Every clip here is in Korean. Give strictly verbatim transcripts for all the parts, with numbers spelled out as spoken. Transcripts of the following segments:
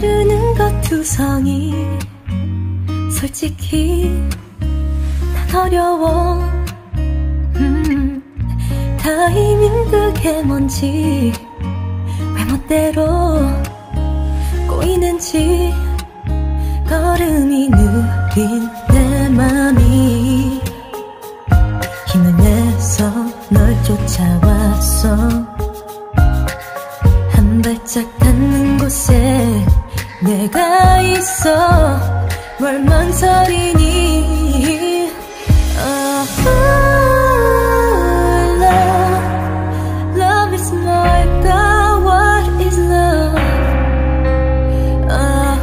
모르는 것 투성이 솔직히 난 어려워. 음, 타이밍 그게 뭔지 왜 멋대로 꼬이는지 걸음이 느린 내 맘이 힘을 내서 널 쫓아왔어. 한 발짝 닿는 곳에 내가 있어. 뭘 망설이니. oh, love, love is 뭘까? What is love? oh,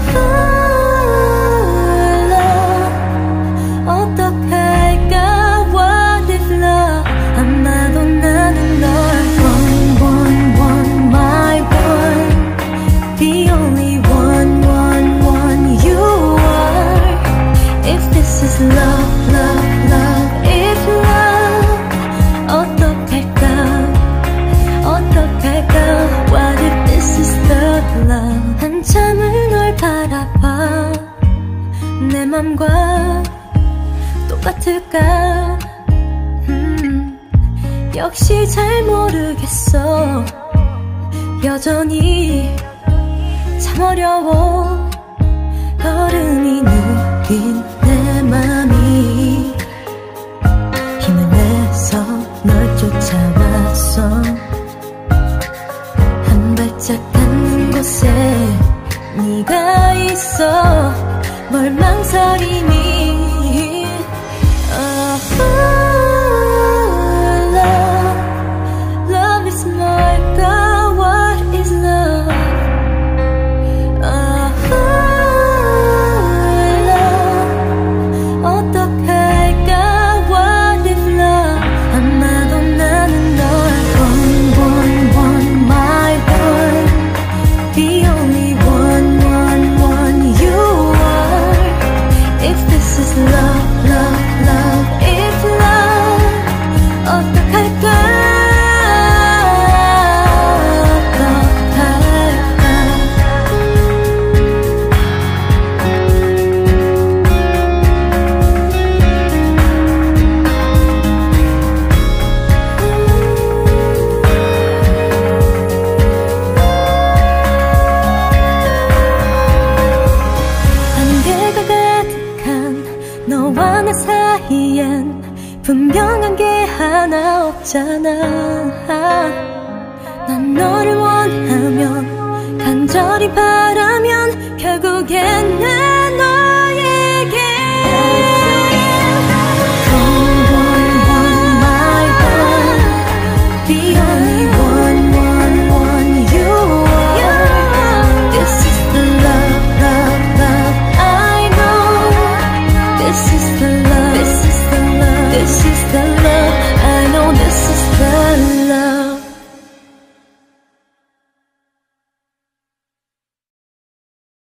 love, 어떡할까? What if love? 아마도 나는 널 one, one, one, my one, the only one, one, one you are. If this is love, love, love, if love, 어떡할까? 어떡할까? What if this is the love? 한참을 널 바라봐. 내 맘과 똑같을까? 음, 역시 잘 모르겠어. 여전히 참 어려워. 걸음이 느린 내 맘이 힘을 내서 널 쫓아왔어. 한 발짝 닿는 곳에 네가 있어. 뭘 망설이니. oh, love, love is 뭘까? What is love? oh, love, 어떡할까? What if love? 아마도 나는 널 one, one, one, my one, the only one, one, one you are. If this is love, love, love, if love, 어떡할까? 어떡할까? 안개가 가득한 너와 나 사이엔 분명한 게 하나 없잖아. 난 너를 원하면 간절히 바라면 결국엔 내